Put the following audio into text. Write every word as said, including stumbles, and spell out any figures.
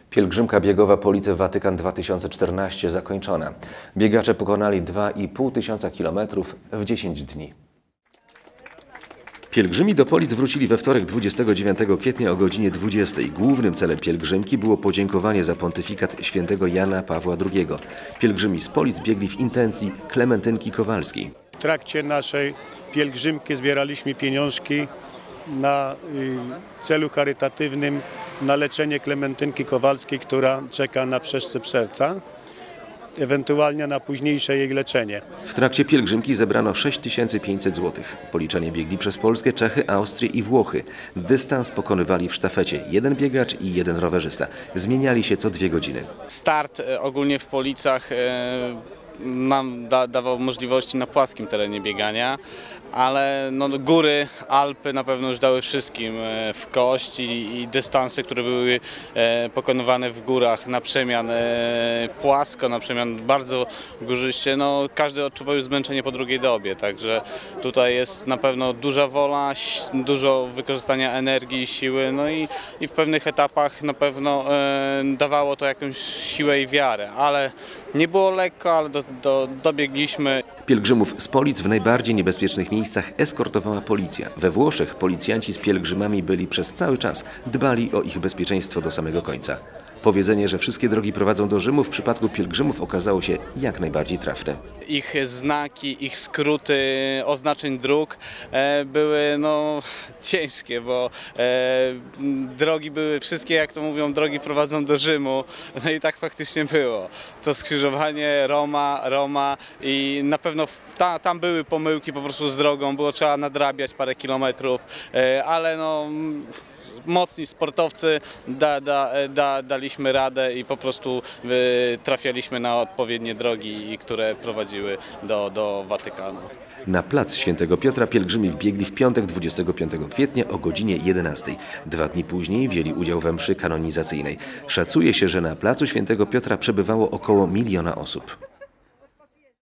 Pielgrzymka biegowa po ulicy Watykan dwa tysiące czternaście zakończona. Biegacze pokonali dwa i pół tysiąca kilometrów w dziesięć dni. Pielgrzymi do Polic wrócili we wtorek dwudziestego dziewiątego kwietnia o godzinie dwudziestej. Głównym celem pielgrzymki było podziękowanie za pontyfikat świętego Jana Pawła drugiego. Pielgrzymi z Polic biegli w intencji Klementynki Kowalskiej. W trakcie naszej pielgrzymki zbieraliśmy pieniążki na celu charytatywnym na leczenie Klementynki Kowalskiej, która czeka na przeszczep serca, ewentualnie na późniejsze jej leczenie. W trakcie pielgrzymki zebrano sześć tysięcy pięćset złotych. Policzanie biegli przez Polskę, Czechy, Austrię i Włochy. Dystans pokonywali w sztafecie jeden biegacz i jeden rowerzysta. Zmieniali się co dwie godziny. Start ogólnie w Policach nam da, dawał możliwości na płaskim terenie biegania, ale no, góry, Alpy na pewno już dały wszystkim w kość i, i dystanse, które były e, pokonywane w górach na przemian e, płasko, na przemian bardzo górzyście, no każdy odczuwał już zmęczenie po drugiej dobie, także tutaj jest na pewno duża wola, dużo wykorzystania energii, siły, no i, i w pewnych etapach na pewno e, dawało to jakąś siłę i wiarę, ale nie było lekko, ale do, do, dobiegliśmy. Pielgrzymów z Polic w najbardziej niebezpiecznych miejscach eskortowała policja. We Włoszech policjanci z pielgrzymami byli przez cały czas, dbali o ich bezpieczeństwo do samego końca. Powiedzenie, że wszystkie drogi prowadzą do Rzymu, w przypadku pielgrzymów okazało się jak najbardziej trafne. Ich znaki, ich skróty oznaczeń dróg e, były no, ciężkie, bo e, drogi były wszystkie, jak to mówią, drogi prowadzą do Rzymu. No i tak faktycznie było. Co skrzyżowanie Roma, Roma i na pewno ta, tam były pomyłki po prostu z drogą, było trzeba nadrabiać parę kilometrów, e, ale no... Mocni sportowcy da, da, da, daliśmy radę i po prostu y, trafialiśmy na odpowiednie drogi, które prowadziły do, do Watykanu. Na plac Świętego Piotra pielgrzymi wbiegli w piątek dwudziestego piątego kwietnia o godzinie jedenastej. Dwa dni później wzięli udział we mszy kanonizacyjnej. Szacuje się, że na placu Świętego Piotra przebywało około miliona osób.